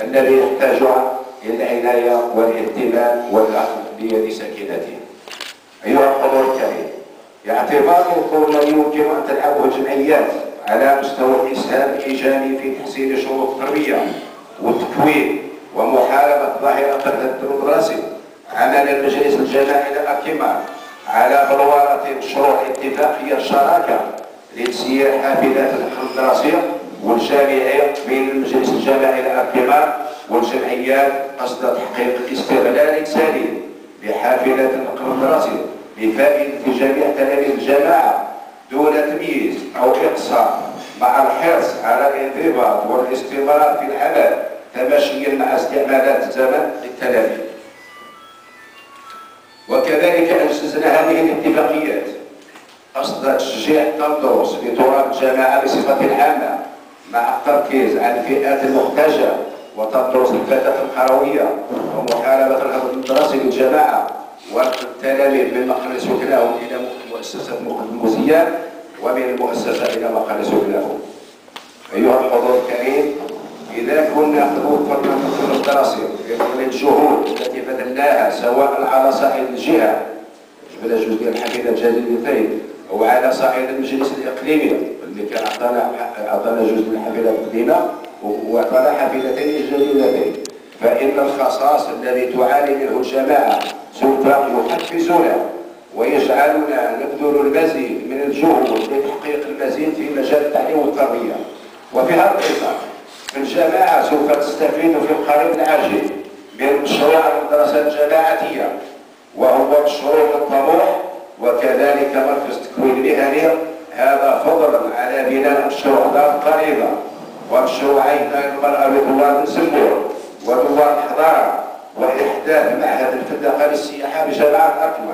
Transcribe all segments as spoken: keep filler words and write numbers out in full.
الذي يحتاج إلى العناية والاهتمام والأخذ بيد ساكنته. أيها الحضور الكريم، باعتبار الدور الذي يمكن أن تلعبه الجمعيات على مستوى الإسهام الإيجابي في تحسين شروط التربية والتكوين ومحاربة ظاهرة التهدد الدراسي، عمل المجلس الجماعي للأكمال على بلورة مشروع اتفاقية الشراكة لتسيير حافلات النقل الدراسية والجامعي بين المجلس الجماعي للأكمال والجمعيات قصد تحقيق استغلال سليم لحافلات النقل الدراسي لفائدة جميع تلاميذ الجماعة دون تمييز أو إقصاء، مع الحرص على الانضباط والاستمرار في العمل تماشيا مع استعمالات الزمن للتلاميذ. وكذلك أنجزنا هذه الاتفاقيات قصد تشجيع التدرس في تراث الجماعة بصفة عامة مع التركيز على الفئات المحتاجة وتدرس الفتاة القروية ومحاربة الهدر الدراسي للجماعة والتلاميذ من مقر سكناهم إلى مؤسسة الموزيات ومن المؤسسة إلى مقر سكناهم. أيها الحضور الكريم، إذا كنا قد وفرنا النظام الدراسي في ظل الجهود التي بذلناها سواء على صعيد الجهة جبل جزء ديال الحافلة جليل الفايد أو على صعيد المجلس الإقليمي اللي كان أعطانا أعطانا جزء من الحافلة القديمة وأعطانا حافلتين جليلتين، فإن الخصاص الذي تعاني منه الجماعة سوف يحفزنا ويجعلنا نبذل المزيد من الجهود لتحقيق المزيد في مجال التعليم والتربية. وفي هذا الإطار الجماعة سوف تستفيد في القريب العاجل من مشروع المدرسة الجماعية وهو مشروع طموح، وكذلك مركز تكوين مهني، هذا فضلا على بناء مشروع دار قريبة ومشروعين المرأة بدوار سمبور ودوار الحضارة وإحداث معهد الفندقة للسياحة بجامعة أكمل.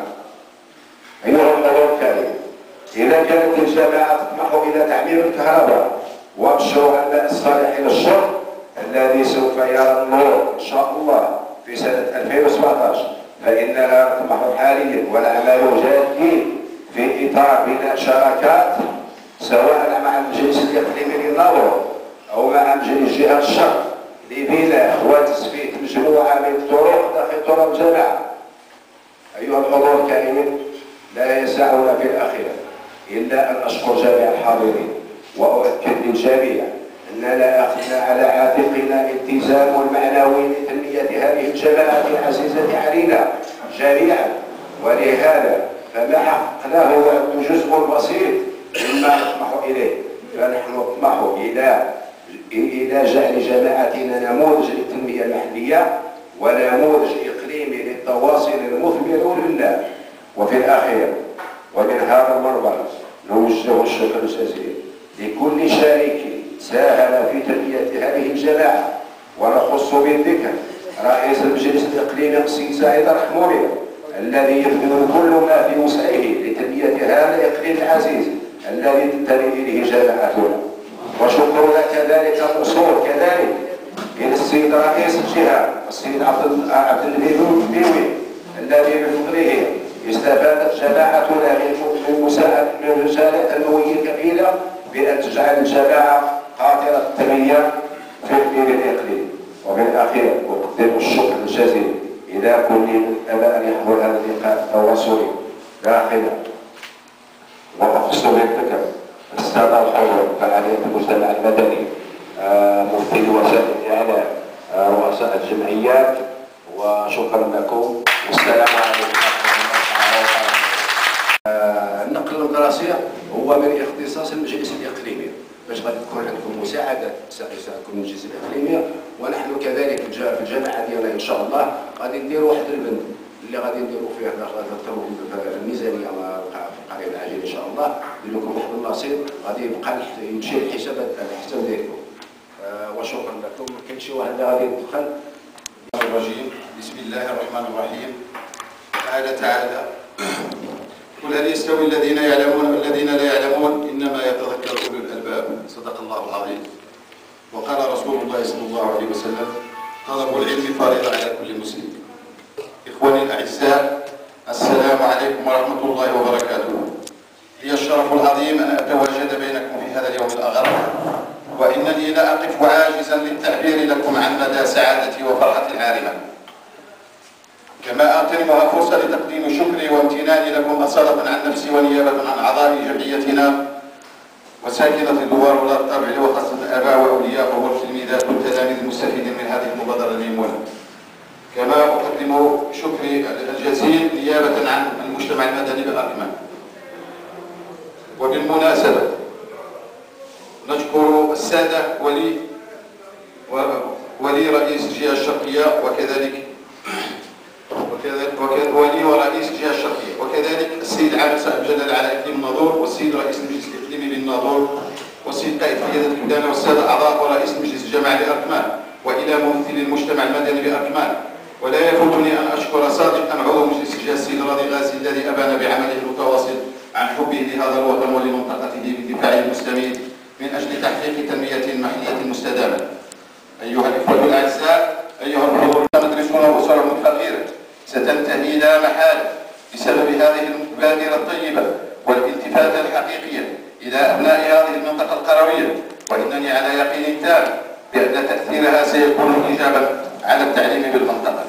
أيها الحضور الكريم، إذا كانت الجماعة تطمح إلى تعمير الكهرباء ومشروع الماء الصالح للشرب الذي سوف يرى النور إن شاء الله في سنة ألفين وسبعطاش، فإننا نطمح حاليا ونعمل جادين في إطار بناء شراكات سواء مع المجلس الإقليمي للنور أو مع مجلس جهة الشرق لبناء وتثبيت مجموعة من الطرق داخل طرق الجماعة. أيها الحضور الكريم، لا يسعنا في الأخير إلا أن أشكر جميع الحاضرين وأؤكد للجميع أننا أخذنا على عاتقنا الالتزام المعنوي لتنمية هذه الجماعة العزيزة علينا جميعا، ولهذا فما حققناه هو جزء بسيط مما نطمح إليه، فنحن نطمح إلى إلى جعل جماعتنا نموذج للتنمية المحلية ونموذج إقليمي للتواصل المثمر لله. وفي الأخير ومن هذا المنبر نوجه الشكر الجزيل لكل شريك ساهم في تنمية هذه الجماعة، ونخص بالذكر رئيس المجلس الإقليمي السيد سعيد رحموني الذي يبذل كل ما في وسعه لتنمية هذا الإقليم العزيز الذي تنتمي إليه جماعتنا. وشكرنا كذلك موصول كذلك إلى السيد رئيس الجهة السيد عبد عبد البيوي الذي بفضله استفادت جماعتنا من مساعدة من رسالة تنموية كفيلة بأن تجعل الجماعة قاطرة التنمية في الإقليم. وبالأخير أقدم الشكر الجزيل إلى كل أبى أن يحضر هذا اللقاء التواصلي داخل وأخص بالذكر السادة الحضور فعالية المجتمع المدني، ممثلي وسائل الإعلام، رؤساء الجمعيات، وشكرا لكم والسلام عليكم. النقل الدراسي هو من اختصاص المجلس الإقليمي، باش غادي تكون عندكم مساعدة تساعدكم المجلس الإقليمي، ونحن كذلك في الجماعة ديالنا إن شاء الله غادي نديروا واحد البند اللي غادي نديروا فيه في الميزانية في القريب العاجل إن شاء الله، ندير لكم واحد النصيب غادي يبقى يمشي الحساب الحساب ديالكم. وشكرا لكم. كاين شي واحد اللي غادي يدخل؟ الرجيم. بسم الله الرحمن الرحيم. قال تعالى: قل هل يستوي الذين يعلمون والذين لا يعلمون إنما يتذكر أولو الألباب. صدق الله العظيم. وقال رسول الله صلى الله عليه وسلم: طلب العلم فريضة على كل مسلم. إخواني الأعزاء، السلام عليكم ورحمة الله وبركاته. لي الشرف العظيم أن أتواجد بينكم في هذا اليوم الأغر وإنني لا أقف عاجزا للتعبير لكم عن مدى سعادتي وفرحتي العارمة. كما أغتنمها فرصة لتقديم شكري وامتناني لكم أصالة عن نفسي ونيابة عن أعضاء جمعيتنا وساكنة الدوار ولا الطبع، وخاصة الآباء وأولياء أمور التلميذات والتلاميذ المستفيدين من هذه المبادرة الميمونة. كما أقدم شكري الجزيل نيابة عن المجتمع المدني بالأركمان. وبالمناسبة نشكر السادة ولي ولي رئيس الجهة الشرقية وكذلك وكذلك ولي ورئيس الجهة الشرقية وكذلك السيد عامل صاحب جلالة على إقليم الناظور والسيد رئيس المجلس الإقليمي بالناظور والسيد قائد قيادة البلدان والسادة أعضاء ورئيس المجلس الجماعي بأركمان وإلى ممثلي المجتمع المدني بأركمان. ولا يفوتني أن أشكر صادقا عضو مجلس الجهة السيد راضي غازي الذي أبان بعمله المتواصل عن حبه لهذا الوطن ولمنطقته بدفاعه المستميت من أجل تحقيق تنمية محلية مستدامة. أيها الإخوة الأعزاء، أيها الحضور المدرسون وأسرهم الفقيرة، ستنتهي لا محالة بسبب هذه المبادرة الطيبة والالتفاتة الحقيقية إلى أبناء هذه المنطقة القروية، وإنني على يقين تام بأن تأثيرها سيكون إيجابا على التعليم بالمنطقة.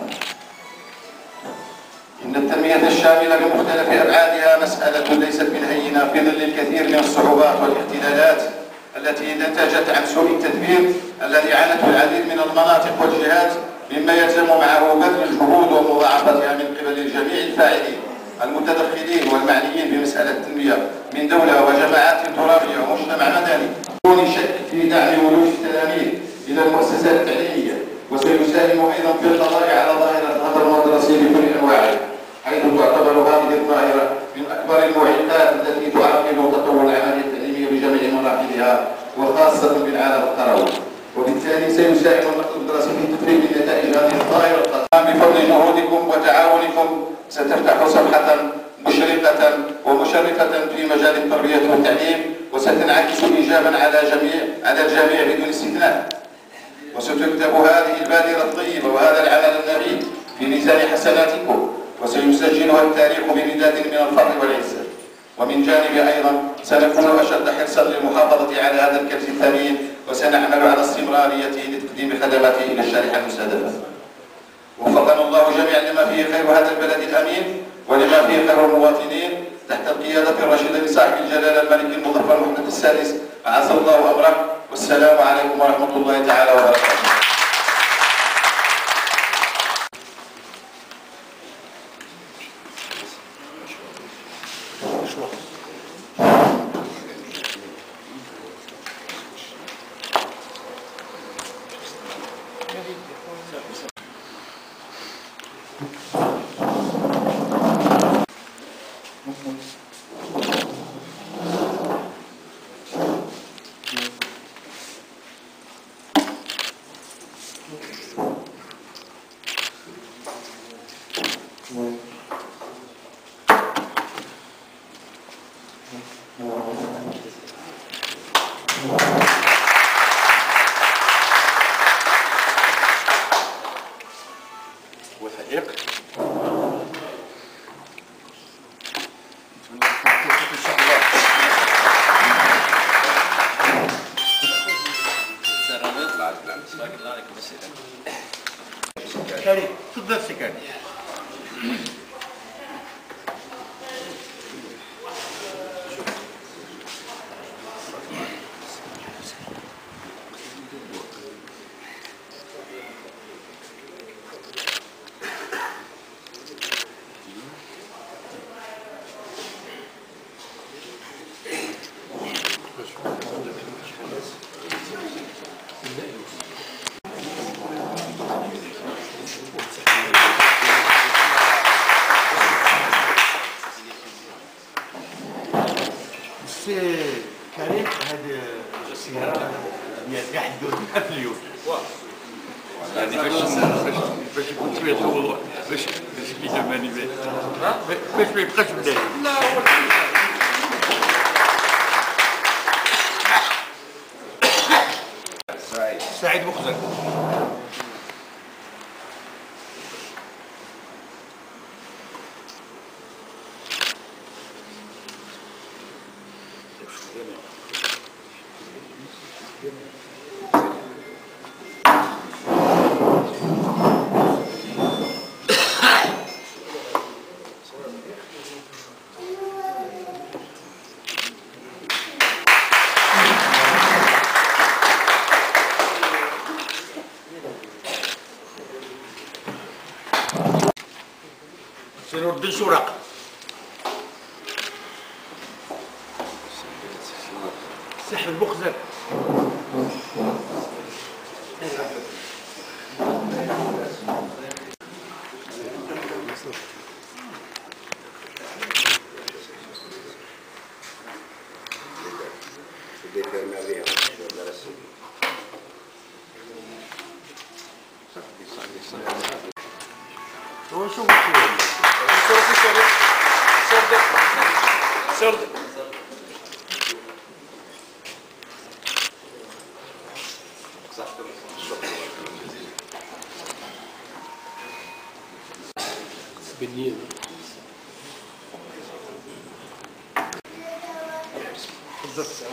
إن التنمية الشاملة بمختلف أبعادها مسألة ليست من هينة في ظل الكثير من الصعوبات والاختلالات التي نتجت عن سوء التدبير الذي عانته العديد من المناطق والجهات، مما يلزم معه بذل الجهود ومضاعفتها من قبل جميع الفاعلين المتدخلين والمعنيين بمسألة التنمية من دولة وجماعات ترابية ومجتمع مدني، دون شك في دعم ولوج التلاميذ إلى المؤسسات التعليمية. وسيساهم أيضا في القضاء على ظاهرة الهدر المدرسي بكل أنواعه، حيث تعتبر هذه الظاهرة من أكبر المعيقات التي تعرقل تطور العملية التعليمية بجميع مراحلها وخاصة بالعالم القروي. وبالتالي سيساهم النقد الدراسي في تفريغ نتائج هذه الظاهرة القادمة. بفضل جهودكم وتعاونكم ستفتح صفحة مشرقة ومشرفة في مجال التربية والتعليم، وستنعكس إيجابا على جميع على الجميع بدون استثناء. وستكتب هذه البادرة الطيبة وهذا العمل النبيل في ميزان حسناتكم، وسيسجلها التاريخ بمداد من الفضل والعزة. ومن جانب أيضا سنكون أشد حرصا للمحافظة على هذا الكرس الثمين، وسنعمل على استمراريته لتقديم خدماته إلى الشريحة المستهدفة. وفقنا الله جميعا لما فيه خير هذا البلد الأمين ولما فيه خير المواطنين تحت القيادة الرشيدة لصاحب الجلالة الملك المظفر محمد السادس أعز الله أمره. والسلام عليكم ورحمة الله تعالى وبركاته. وثائق كريم تفضل سكري. كريم هذه السيارة قاعد يدور في اليوم. يعني باش باش باش يكون شوية الوضوح باش باش يجمعني باش ما يبقاش بداية. لا سعيد سعيد مخزن. Thank you. سي نور الدين سوراق. سحر البخزل. هو شو سرد بديل بالضبط.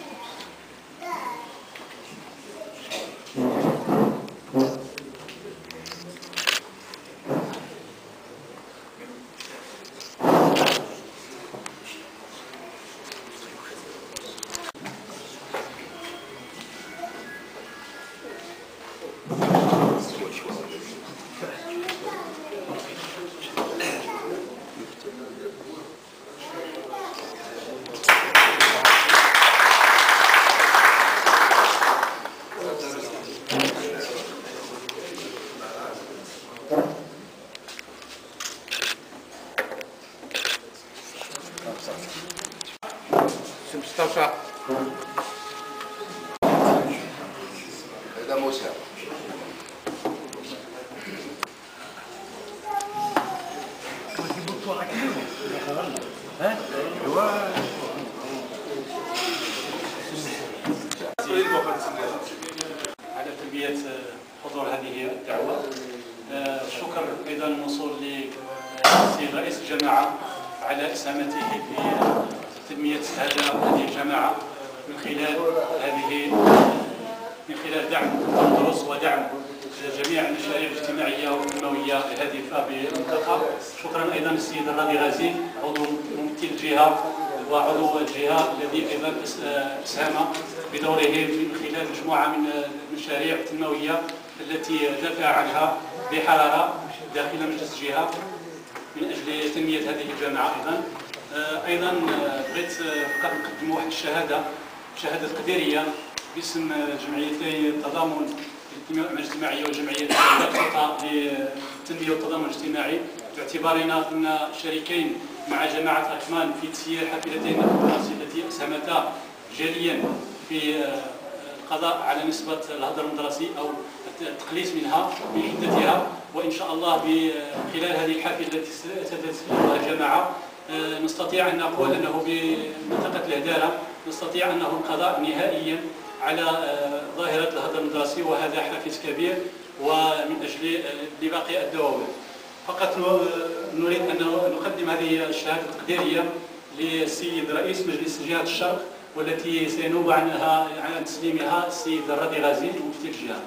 مصطفى هذا موسى. على تلبية حضور هذه الدعوة. الشكر أيضا موصول للسيد رئيس الجماعة على إسهامته في تنمية هذه الجماعة من خلال هذه من خلال دعم الدروس ودعم جميع المشاريع الاجتماعية والتنموية الهادفة بالمنطقة. شكرا أيضا للسيد الراضي غازي عضو ممثل الجهة وعضو الجهة الذي أيضا أسهم بدوره من خلال مجموعة من المشاريع التنموية التي دافع عنها بحرارة داخل مجلس الجهة من أجل تنمية هذه الجامعة. أيضا ايضا بغيت فقط نقدم واحد الشهاده شهاده تقديريه باسم جمعيتي التضامن الاجتماعيه والجمعيه الوسطى للتنميه والتضامن الاجتماعي، باعتبارنا ان شريكين مع جماعه اكمان في تسيير حافلتين الدراسيه التي اسهمتا جليا في القضاء على نسبه الهدر المدرسي او التقليص منها من حدتها. وان شاء الله خلال هذه الحافله التي ستتسيرها الجماعه نستطيع أن نقول أنه بمنطقة الهدارة نستطيع أنه القضاء نهائيا على ظاهرة الهدر المدرسي، وهذا حافز كبير ومن أجل لباقي الدواوين. فقط نريد أن نقدم هذه الشهادة التقديرية للسيد رئيس مجلس جهة الشرق، والتي سينوب عنها عن تسليمها السيد الراضي غازي مفتي الجهة.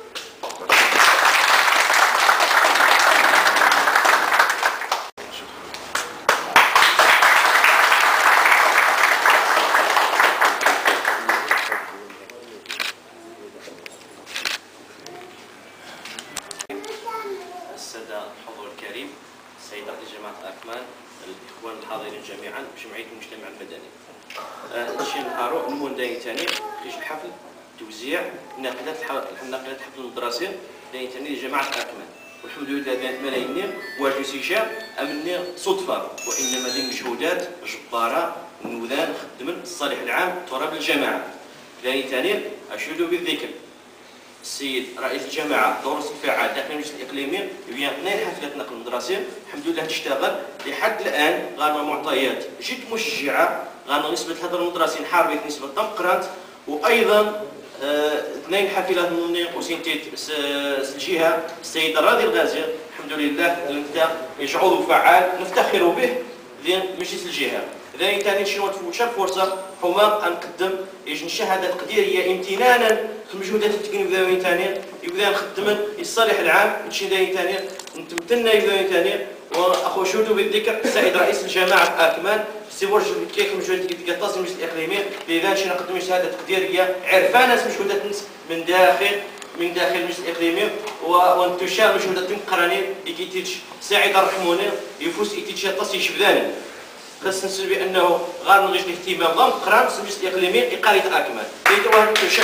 الحضور الكريم، السيد رئيس جماعة أكمان، الإخوان الحاضرين جميعا بجمعية المجتمع المدني. هادشي نهارو نمون داين ثاني خرج الحفل توزيع ناقلات ناقلات الحفل المدرسي داين ثاني لجماعة أكمان، والحمد لله بانت ملايين واجو سيجا أمني صدفة، وإنما دي مجهودات جبارة نوذان خدمن الصالح العام تراب الجماعة. داين ثاني أشهد بالذكر السيد رئيس الجماعة دور الفعال داخل المجلس الإقليمي يبين اثنين حفلات نقل مدرسي الحمد لله تشتغل لحد الآن غارنا معطيات جد مشجعة، غارنا نسبة الهدر المدرسي نحاربت نسبة دمقراط، وأيضا آه اثنين حافلات من قوسين الجهة السيد الراضي الغازي الحمد لله انت عضو فعال نفتخر به لين مجلس الجهة. ثاني ثاني شنو تفوت فرصة هما نقدم الشهادة التقديرية امتنانا في المجهودات اللي تكون ثاني ثاني يبدا نخدم الصالح العام نشي ثاني ثاني نتمتنا ثاني ثاني. واخو شوتو بالذكر السيد رئيس الجماعة اكمان سيورج كيف المجهودات اللي كتصل المجلس الاقليمي، لذا شي نقدم شهادة تقديرية عرفانة مجهودات من داخل من داخل المجلس الاقليمي وانتشار مجهودات قرانين يكيتيش سعيد الرحموني يفوز يكيتش تصي شبداني خاص نسل بانه غير من غير الاهتمام ضم قران المجلس الاقليمي اقاليه اكمل يدوى انتشار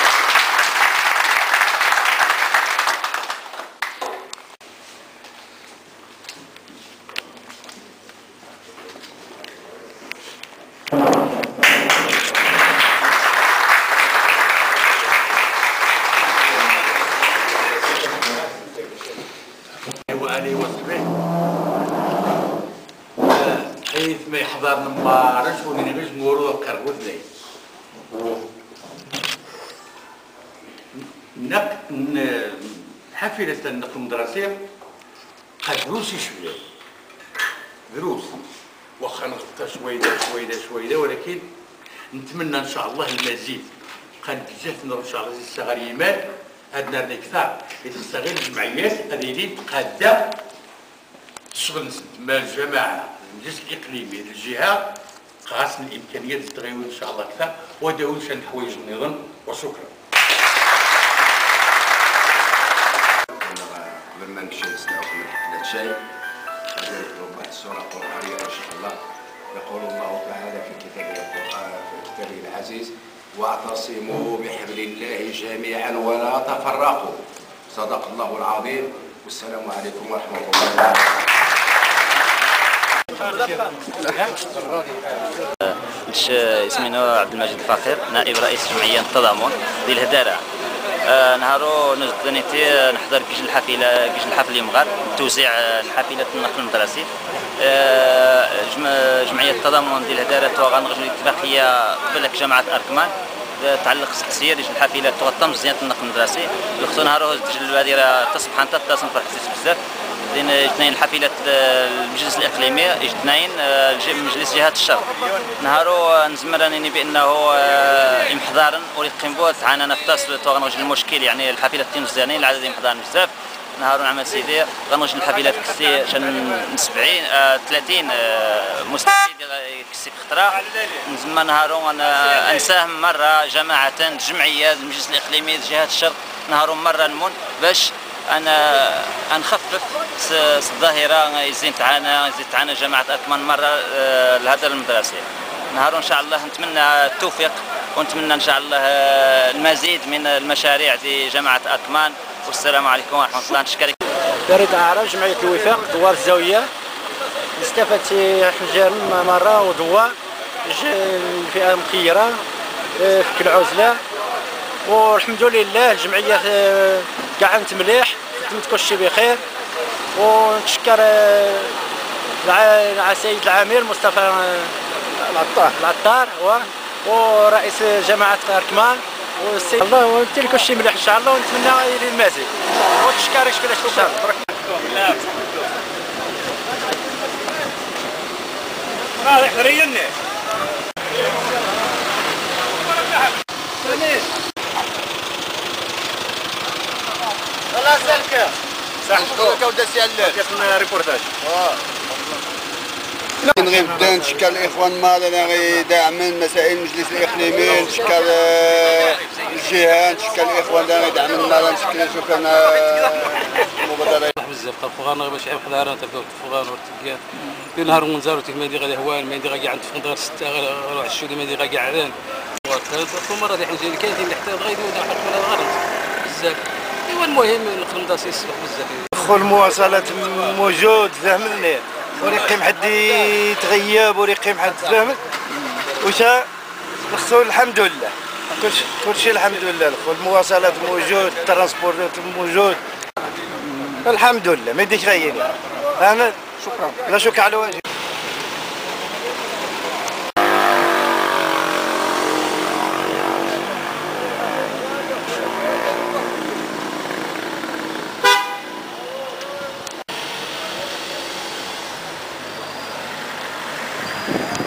وآله وصحبه حيث ما يحضر نمارش ونغيش نورو قربو ذلك نق حافلة النقل المدرسية قد دروس شوية دروس واخا نغطى شويدة شويدة شويدة ولكن نتمنى ان شاء الله المزيد قد جاتنا ان شاء الله الصغار يمات عندنا الكثار يتستغل الجمعيات هذه قاده الشغل مع الجماعه المجلس الاقليمي الجهه قاسم الامكانيات تتغير ان شاء الله كثر وداول شان الحوايج النظام وشكرا. لما نمشي نستعرض من حفله شاي كذلك بعض السوره القرانيه ان شاء الله يقول الله تعالى في كتابه القران في كتابه العزيز واعتصموا بحبل الله جميعا ولا تفرقوا. صدق الله العظيم والسلام عليكم ورحمه الله وبركاته. اسمي عبد المجيد الفقير نائب رئيس جمعيه التضامن ديال الهداره. آه نهارو نزدنيتي نحضر كيش الحفله كيش الحفل يمغار توزيع الحافله النقل المدرسي. آه جمعيه التضامن ديال الهداره توغنغ الاتفاقيه قبل جامعه اركمان تعلق السير ديال الحافله تغطى مزيان النقل المدرسي. الوقت نهارو البادره تصبح انت تصم فرح بزاف لان اثنين الحافله المجلس الاقليمي اثنين مجلس جهه الشرق. نهارو نزمر راني بانه امحضارا وريقيم بو تعانى نفس توغنوج المشكل يعني الحافله تنزانين العدد امحضار بزاف. نهارو نعمل سيدي غنوج الحافلات كسي شان سبعين ثلاثين مستفيد كسي خطره نزمر نهارو نساهم مره جماعه جمعيه المجلس الاقليمي جهه الشرق نهارو مره نمون باش انا نخفف الظاهره يزيد تعانى يزيد تعانى جماعه اركمان مره الهدر المدرسي. نهارو ان شاء الله نتمنى التوفيق ونتمنى ان شاء الله المزيد من المشاريع دي جماعه اركمان. والسلام عليكم ورحمه الله. نشكرك. فريد عرب جمعيه الوفاق دوار الزاويه استفدت حجر مره وضواء الفئه مخيره في كل عزله والحمد لله الجمعيه قعدت مليح خدمت كل شيء بخير. ونشكر على السيد العامل مصطفى العطار العطار ورئيس جماعه اركمان والسيد الله ونتي كل شيء مليح ان شاء الله ونتمنى يدير المزيد. وتشكرك شكرا شكرا. رايح ريني لا سالك صح شكون كودا سيال كيسمى ريبورتاج. نغي نبدا نشكر الاخوان مالا غي داعمين مسائل المجلس الاقليمي نشكر الجهه نشكر الاخوان اللي غيدعموا لنا نشكر شكرا المبادره بزاف طفغان باش عيب حضاره تبداو طفغان ورتقات في نهار منزار تكمادي غادي هوان مادي غا كاع عند فندق ستة غير واحد الشودي مادي غا كاع عدان ثم مرات حنا جايين كاين اللي حتى غادي يبدا حق ولا الغرض بزاف. ايوا المهم نقل المدرسي يصبح بزاف. دخول المواصلات موجود فهمني وريقيم حد يتغيب وريقيم حد فهمت واش خصو الحمد لله كلشي كلشي الحمد لله. المواصلات موجود الترونسبور موجود الحمد لله ما يديش غير. انا شكرا لا شكر على واجب.